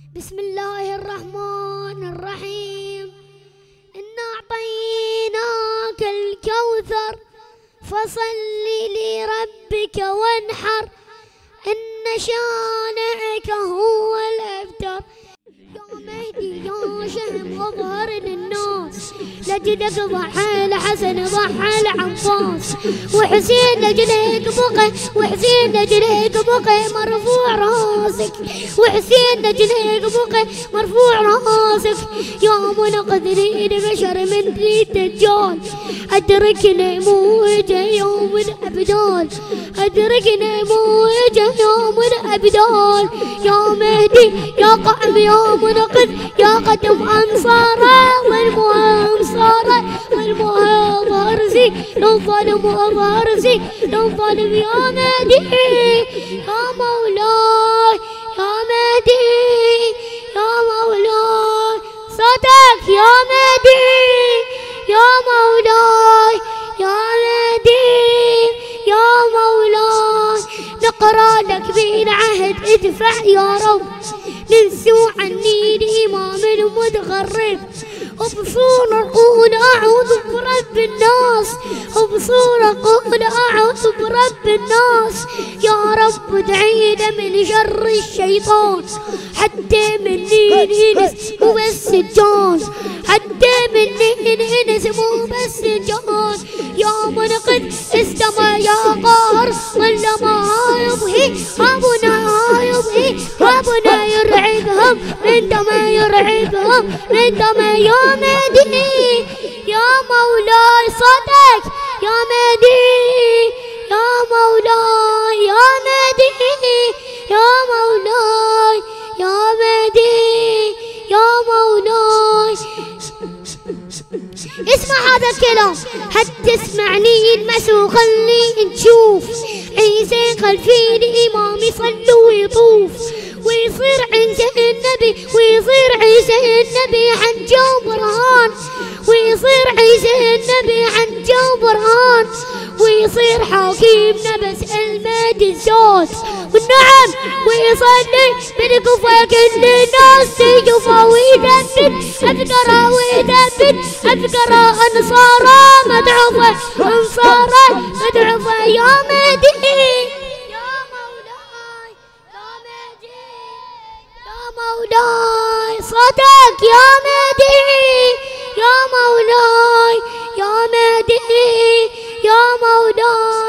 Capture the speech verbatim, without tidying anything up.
بسم الله الرحمن الرحيم. إنا أعطيناك الكوثر فصل لربك وانحر إن شانئك هو الأبتر. يا مهدي يا شهم أظهر للناس لجلك ضحى لحسن ضحى لعباس وحسين لجلك بقى وحسين لجلك بقى مرفوع راسك وحسين لجلك بقى مرفوع راسك. يا منقذرين بشر من ريد الدجال أدركنا موجة يوم الأبدال أدركنا موجة يوم الأبدال. يا مهدي يا قائم يا منقذ يا قدم أنصاره والمنصاره والمهاب أرزي لو ظلم أرزي لو ظلم. يا مهدي يا مولاي يا مهدي يا مولاي صوتك يا مهدي يا مولاي يا مهدي يا مولاي. نقرأ لك بالعهد ادفع يا رب ننسوا عني الإمام المتغرب وبصورة أقول أعوذ برب الناس وبصورة أقول أعوذ برب الناس. يا رب ادعينا من شر الشيطان حتى مني الإنس مو بس الجان حتى مني الإنس مو بس الجان. يا منقذ استمع يا قاهر ولا ما يبهي أبونا يبهي أبونا يرعبهم من دم يرعبهم من دم. يا مهدي يا مولاي صوتك يا مهدي يا مولاي يا مهدي يا مولاي يا مهدي يا مولاي. اسمع هذا الكلام حتى تسمعني المسوق خلي نشوف عيسى خلفي الإمام يصلي ويطوف ويصير عند النبي ويصير عيسى النبي عن جو برهان ويصير عيسى النبي عن جو برهان ويصير حاكمنا بس المهدي الزود والنعم ويصلي بالكوفة كل الناس تشوفه ويدبن أذكره ويدبن أذكره أنصاره مدعوفة أنصاره مدعوفة. يا مهدي يا مولاي يا مهدي يا مولاي صوتك يا مهدي يا مولاي يا مهدي يا مولاي.